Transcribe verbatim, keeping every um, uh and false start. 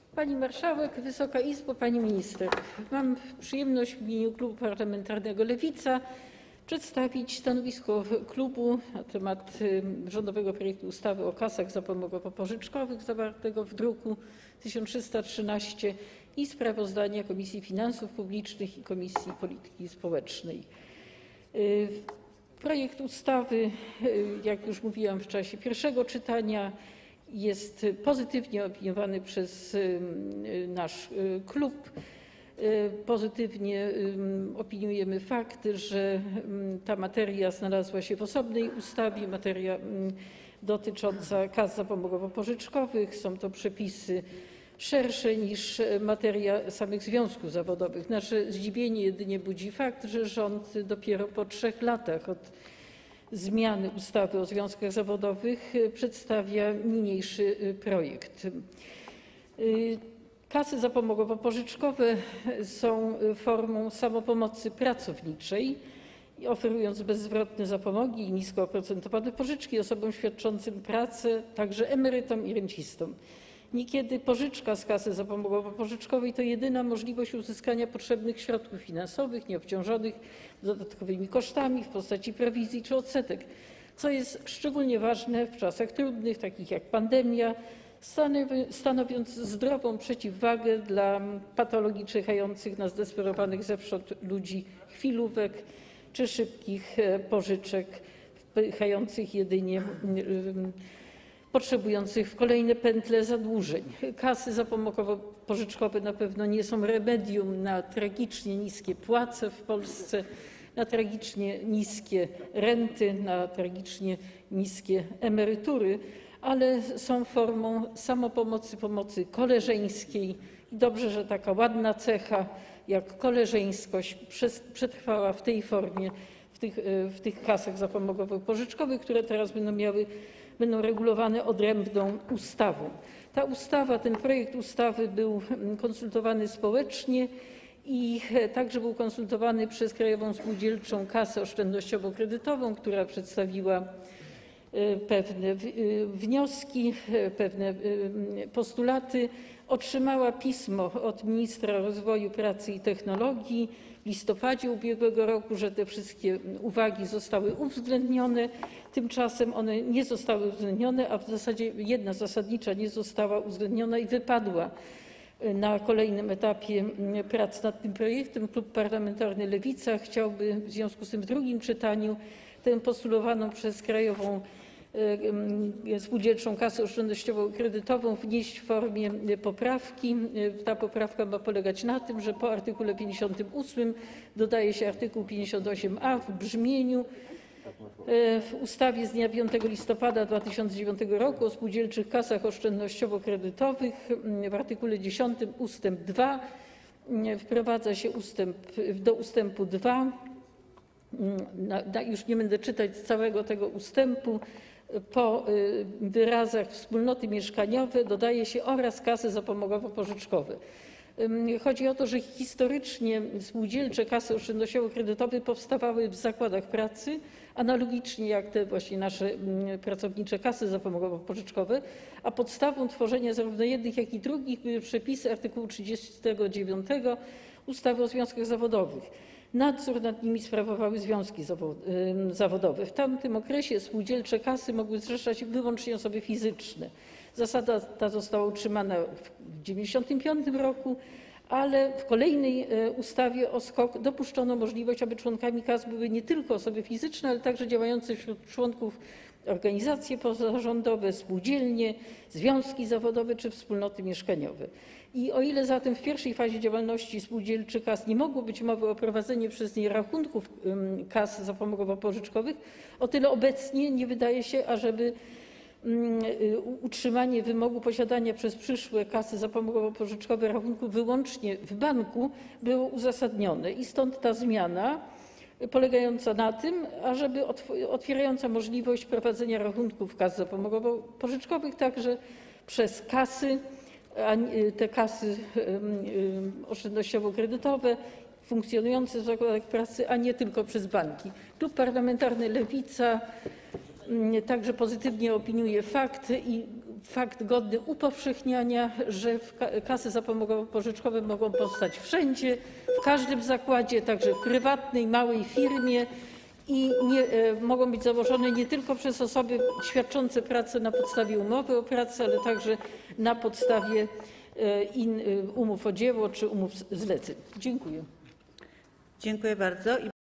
Pani Marszałek, Wysoka Izbo, Pani Minister! Mam przyjemność w imieniu Klubu Parlamentarnego Lewica przedstawić stanowisko klubu na temat rządowego projektu ustawy o kasach zapomogowo-pożyczkowych zawartego w druku nr tysiąc trzysta trzynaście i sprawozdania Komisji Finansów Publicznych i Komisji Polityki Społecznej. Projekt ustawy, jak już mówiłam w czasie pierwszego czytania, jest pozytywnie opiniowany przez nasz klub. Pozytywnie opiniujemy fakt, że ta materia znalazła się w osobnej ustawie, materia dotycząca kas zapomogowo-pożyczkowych. Są to przepisy szersze niż materia samych związków zawodowych. Nasze zdziwienie jedynie budzi fakt, że rząd dopiero po trzech latach od zmiany ustawy o związkach zawodowych przedstawia niniejszy projekt. Kasy zapomogowo-pożyczkowe są formą samopomocy pracowniczej, oferując bezzwrotne zapomogi i nisko oprocentowane pożyczki osobom świadczącym pracę, także emerytom i rencistom. Niekiedy pożyczka z kasy zapomogowo-pożyczkowej to jedyna możliwość uzyskania potrzebnych środków finansowych, nieobciążonych dodatkowymi kosztami w postaci prowizji czy odsetek, co jest szczególnie ważne w czasach trudnych, takich jak pandemia, stanowiąc zdrową przeciwwagę dla patologii czyhających na zdesperowanych zewsząd ludzi chwilówek czy szybkich pożyczek wpychających jedynie potrzebujących w kolejne pętle zadłużeń. Kasy zapomogowo-pożyczkowe na pewno nie są remedium na tragicznie niskie płace w Polsce, na tragicznie niskie renty, na tragicznie niskie emerytury, ale są formą samopomocy, pomocy koleżeńskiej i dobrze, że taka ładna cecha jak koleżeńskość przetrwała w tej formie w tych, w tych kasach zapomogowo-pożyczkowych, które teraz będą miały będą regulowane odrębną ustawą. Ta ustawa, ten projekt ustawy był konsultowany społecznie i także był konsultowany przez Krajową Spółdzielczą Kasę Oszczędnościowo-Kredytową, która przedstawiła pewne wnioski, pewne postulaty. Otrzymała pismo od ministra rozwoju, pracy i technologii w listopadzie ubiegłego roku, że te wszystkie uwagi zostały uwzględnione. Tymczasem one nie zostały uwzględnione, a w zasadzie jedna zasadnicza nie została uwzględniona i wypadła na kolejnym etapie prac nad tym projektem. Klub Parlamentarny Lewica chciałby w związku z tym w drugim czytaniu tę postulowaną przez Krajową Spółdzielczą Kasę Oszczędnościowo-Kredytową wnieść w formie poprawki. Ta poprawka ma polegać na tym, że po artykule pięćdziesiątym ósmym dodaje się artykuł pięćdziesiąt osiem a w brzmieniu: w ustawie z dnia piątego listopada dwa tysiące dziewiątego roku o spółdzielczych kasach oszczędnościowo-kredytowych w artykule dziesiątym ustęp dwa wprowadza się ustęp, do ustępu dwa, już nie będę czytać całego tego ustępu, po wyrazach wspólnoty mieszkaniowe dodaje się oraz kasy zapomogowo-pożyczkowe. Chodzi o to, że historycznie spółdzielcze kasy oszczędnościowo-kredytowe powstawały w zakładach pracy, analogicznie jak te właśnie nasze pracownicze kasy zapomogowo-pożyczkowe, a podstawą tworzenia zarówno jednych, jak i drugich były przepisy artykułu trzydziestego dziewiątego ustawy o związkach zawodowych. Nadzór nad nimi sprawowały związki zawodowe. W tamtym okresie spółdzielcze kasy mogły zrzeszać wyłącznie osoby fizyczne. Zasada ta została utrzymana w tysiąc dziewięćset dziewięćdziesiątym piątym roku, ale w kolejnej ustawie o SKOK dopuszczono możliwość, aby członkami kas były nie tylko osoby fizyczne, ale także działające wśród członków organizacje pozarządowe, spółdzielnie, związki zawodowe czy wspólnoty mieszkaniowe. I o ile zatem w pierwszej fazie działalności spółdzielczych kas nie mogło być mowy o prowadzeniu przez nie rachunków kas zapomogowo-pożyczkowych, o tyle obecnie nie wydaje się, ażeby utrzymanie wymogu posiadania przez przyszłe kasy zapomogowo-pożyczkowe rachunku wyłącznie w banku było uzasadnione. I stąd ta zmiana polegająca na tym, ażeby otwierająca możliwość prowadzenia rachunków kas zapomogowo-pożyczkowych także przez kasy, te kasy oszczędnościowo-kredytowe funkcjonujące w zakładach pracy, a nie tylko przez banki. Klub Parlamentarny Lewica także pozytywnie opiniuje fakt i fakt godny upowszechniania, że kasy zapomogowo-pożyczkowe mogą powstać wszędzie, w każdym zakładzie, także w prywatnej, małej firmie i nie, mogą być założone nie tylko przez osoby świadczące pracę na podstawie umowy o pracę, ale także na podstawie in, umów o dzieło czy umów zleceń. Dziękuję. Dziękuję bardzo.